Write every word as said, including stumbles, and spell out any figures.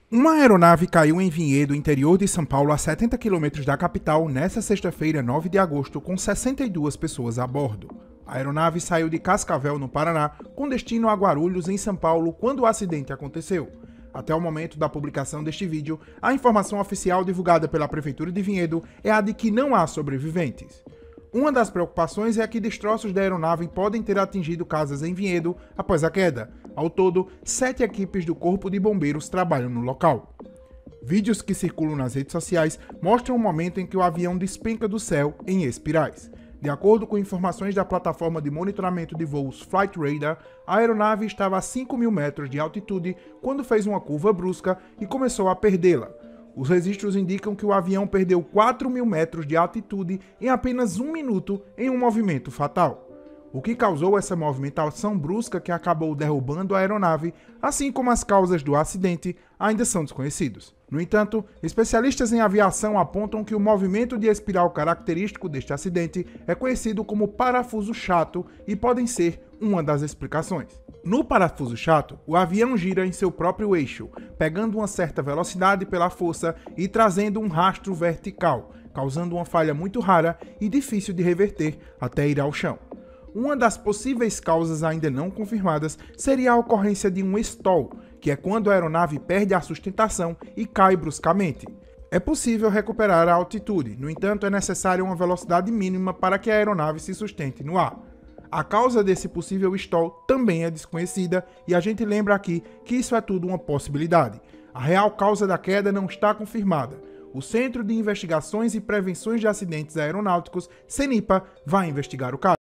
Uma aeronave caiu em Vinhedo, interior de São Paulo, a setenta quilômetros da capital, nesta sexta-feira, nove de agosto, com sessenta e duas pessoas a bordo. A aeronave saiu de Cascavel, no Paraná, com destino a Guarulhos, em São Paulo, quando o acidente aconteceu. Até o momento da publicação deste vídeo, a informação oficial divulgada pela Prefeitura de Vinhedo é a de que não há sobreviventes. Uma das preocupações é que destroços da aeronave podem ter atingido casas em Vinhedo após a queda. Ao todo, sete equipes do Corpo de Bombeiros trabalham no local. Vídeos que circulam nas redes sociais mostram o momento em que o avião despenca do céu em espirais. De acordo com informações da plataforma de monitoramento de voos Flight Radar, a aeronave estava a cinco mil metros de altitude quando fez uma curva brusca e começou a perdê-la. Os registros indicam que o avião perdeu quatro mil metros de altitude em apenas um minuto em um movimento fatal. O que causou essa movimentação brusca que acabou derrubando a aeronave, assim como as causas do acidente, ainda são desconhecidos. No entanto, especialistas em aviação apontam que o movimento de espiral característico deste acidente é conhecido como parafuso chato e podem ser uma das explicações. No parafuso chato, o avião gira em seu próprio eixo, pegando uma certa velocidade pela força e trazendo um rastro vertical, causando uma falha muito rara e difícil de reverter até ir ao chão. Uma das possíveis causas ainda não confirmadas seria a ocorrência de um stall, que é quando a aeronave perde a sustentação e cai bruscamente. É possível recuperar a altitude, no entanto é necessária uma velocidade mínima para que a aeronave se sustente no ar. A causa desse possível stall também é desconhecida e a gente lembra aqui que isso é tudo uma possibilidade. A real causa da queda não está confirmada. O Centro de Investigações e Prevenções de Acidentes Aeronáuticos, CENIPA, vai investigar o caso.